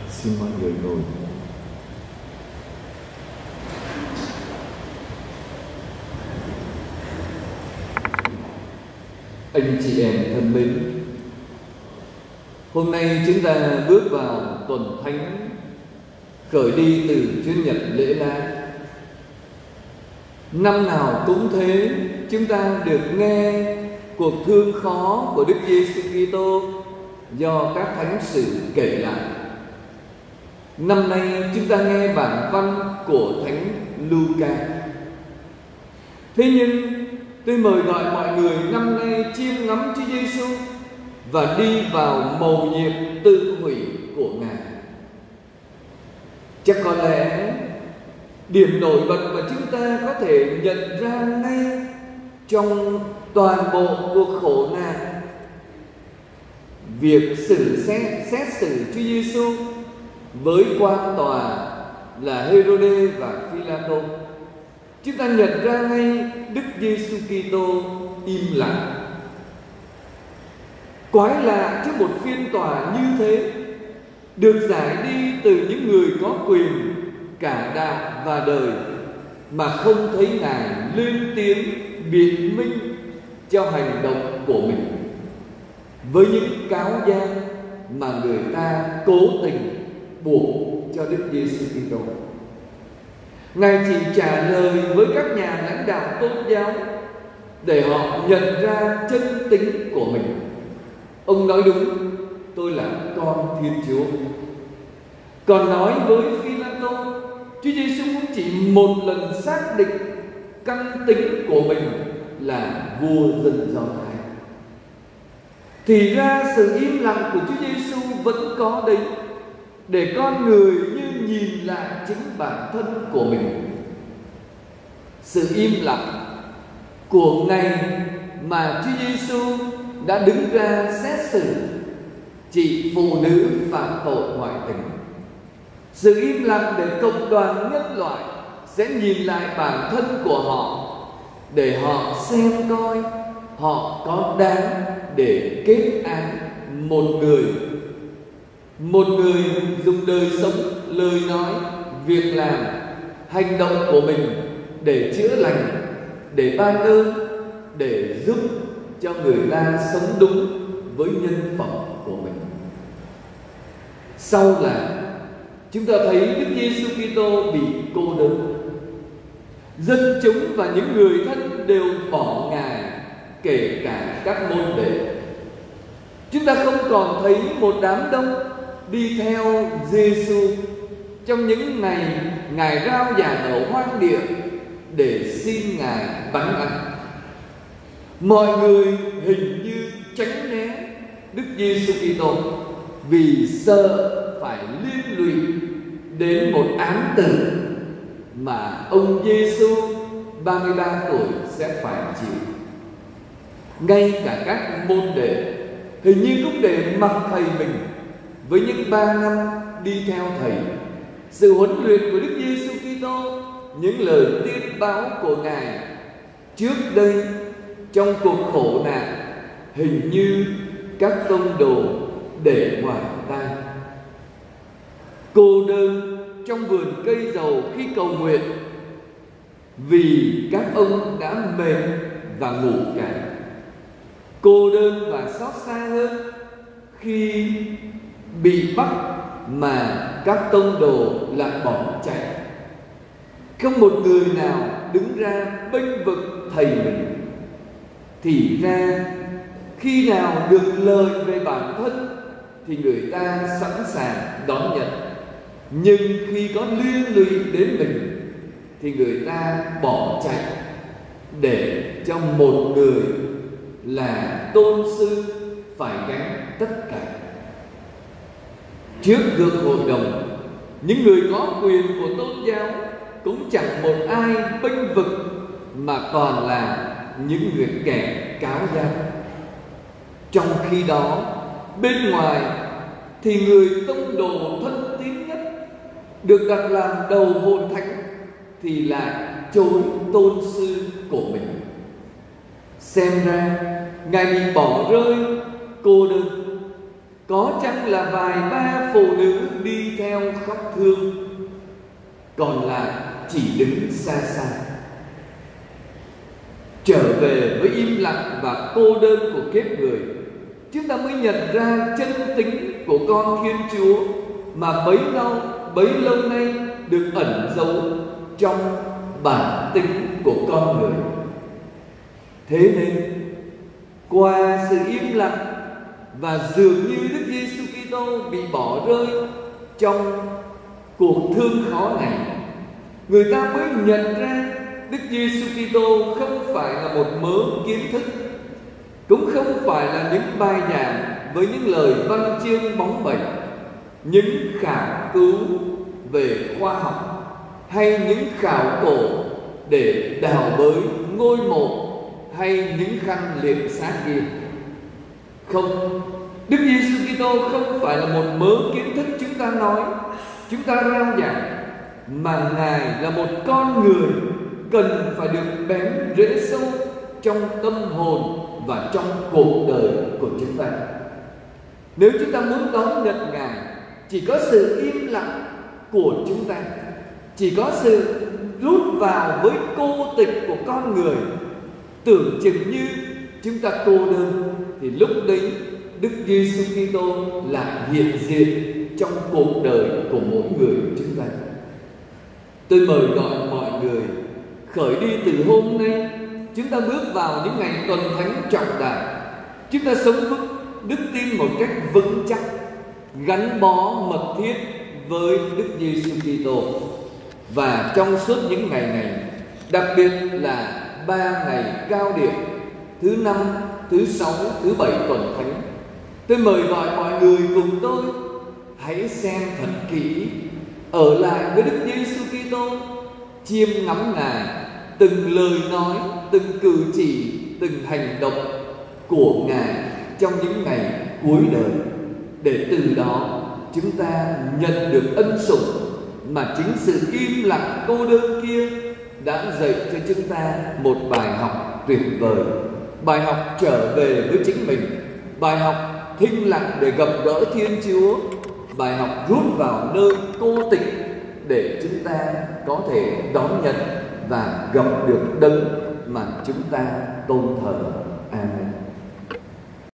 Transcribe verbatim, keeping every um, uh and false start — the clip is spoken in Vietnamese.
Xin mọi người ngồi. Anh chị em thân mến, hôm nay chúng ta bước vào tuần thánh khởi đi từ Chúa Nhật lễ lá. Năm nào cũng thế, chúng ta được nghe cuộc thương khó của Đức Giêsu Kitô do các thánh sử kể lại. Năm nay chúng ta nghe bản văn của Thánh Luca. Thế nhưng tôi mời gọi mọi người năm nay chiêm ngắm Chúa Giêsu và đi vào mầu nhiệm tự hủy của Ngài. Chắc có lẽ điểm nổi bật mà chúng ta có thể nhận ra ngay trong toàn bộ cuộc khổ nạn, việc xử xét, xét xử Chúa Giêsu với quan tòa là Hê-rô-đê và Phi-la-tô, chúng ta nhận ra ngay Đức Giêsu Kitô im lặng. Quái lạ trước một phiên tòa như thế, được giải đi từ những người có quyền cả đạo và đời, mà không thấy Ngài lên tiếng biện minh cho hành động của mình với những cáo gian mà người ta cố tình buộc cho Đức Giêsu Kitô. Ngài chỉ trả lời với các nhà lãnh đạo tôn giáo để họ nhận ra chân tính của mình. Ông nói đúng, tôi là con Thiên Chúa. Còn nói với Phi-la-tô, Chúa Giêsu cũng chỉ một lần xác định căn tính của mình là vua dân Do Thái. Thì ra sự im lặng của Chúa Giêsu vẫn có đấy, để con người như nhìn lại chính bản thân của mình. Sự im lặng của ngày mà Chúa Giêsu đã đứng ra xét xử chị phụ nữ phạm tội ngoại tình. Sự im lặng để cộng đoàn nhân loại sẽ nhìn lại bản thân của họ, để họ xem coi họ có đáng để kết án một người Một người dùng đời sống, lời nói, việc làm, hành động của mình để chữa lành, để ban ơn, để giúp cho người ta sống đúng với nhân phẩm của mình. Sau là chúng ta thấy Đức Giêsu Kitô bị cô đơn. Dân chúng và những người thân đều bỏ Ngài, kể cả các môn đệ. Chúng ta không còn thấy một đám đông đi theo Giêsu trong những ngày Ngài rao giảng ở hoang địa để xin Ngài bánh ăn. Mọi người hình như tránh né Đức Giêsu Kitô vì sợ phải liên lụy đến một án tử mà ông Giêsu ba mươi ba tuổi sẽ phải chịu. Ngay cả các môn đệ hình như cũng để mặc thầy mình với những ba năm đi theo thầy, sự huấn luyện của Đức Giêsu Kitô, những lời tiên báo của Ngài trước đây trong cuộc khổ nạn, hình như các tông đồ để ngoài tai. Cô đơn trong vườn cây dầu khi cầu nguyện, vì các ông đã mệt và ngủ cả. Cô đơn và xót xa hơn khi bị bắt mà các tông đồ lại bỏ chạy. Không một người nào đứng ra bênh vực thầy mình. Thì ra khi nào được lời về bản thân thì người ta sẵn sàng đón nhận, nhưng khi có liên lụy đến mình thì người ta bỏ chạy, để cho một người là tôn sư phải gánh tất cả. Trước gương hội đồng, những người có quyền của tôn giáo cũng chẳng một ai bênh vực, mà toàn là những người kẻ cáo gian. Trong khi đó, bên ngoài thì người tông đồ thân tín nhất, được đặt làm đầu hội thánh, thì lại chối tôn sư của mình. Xem ra Ngài bị bỏ rơi, cô đơn. có chăng là vài ba phụ nữ đi theo khóc thương, còn lại chỉ đứng xa xa. Trở về với im lặng và cô đơn của kiếp người, chúng ta mới nhận ra chân tính của con Thiên Chúa mà bấy lâu bấy lâu nay được ẩn giấu trong bản tính của con người. Thế nên qua sự im lặng và dường như Đức Giêsu Kitô bị bỏ rơi trong cuộc thương khó này, người ta mới nhận ra Đức Giêsu Kitô không phải là một mớ kiến thức, cũng không phải là những bài giảng với những lời văn chương bóng bẩy, những khảo cứu về khoa học hay những khảo cổ để đào bới ngôi mộ hay những khăn liệm xác kia. Không, Đức Giêsu Kitô không phải là một mớ kiến thức chúng ta nói, chúng ta rao giảng, mà Ngài là một con người cần phải được bén rễ sâu trong tâm hồn và trong cuộc đời của chúng ta. Nếu chúng ta muốn đón nhận Ngài, chỉ có sự im lặng của chúng ta, chỉ có sự rút vào với cô tịch của con người, tưởng chừng như chúng ta cô đơn, thì lúc đấy Đức Giêsu Kitô lại hiện diện trong cuộc đời của mỗi người chúng ta. Tôi mời gọi mọi người khởi đi từ hôm nay, chúng ta bước vào những ngày tuần thánh trọng đại. Chúng ta sống vững đức tin một cách vững chắc, gắn bó mật thiết với Đức Giêsu Kitô. Và trong suốt những ngày này, đặc biệt là ba ngày cao điểm thứ năm, thứ sáu, thứ bảy tuần thánh, tôi mời gọi mọi người cùng tôi hãy xem thật kỹ, ở lại với Đức Giêsu Kitô, chiêm ngắm Ngài, từng lời nói, từng cử chỉ, từng hành động của Ngài trong những ngày cuối đời, để từ đó chúng ta nhận được ân sủng mà chính sự im lặng cô đơn kia đã dạy cho chúng ta một bài học tuyệt vời. Bài học trở về với chính mình, bài học thinh lặng để gặp gỡ Thiên Chúa, bài học rút vào nơi cô tịch để chúng ta có thể đón nhận và gặp được đấng mà chúng ta tôn thờ. Amen.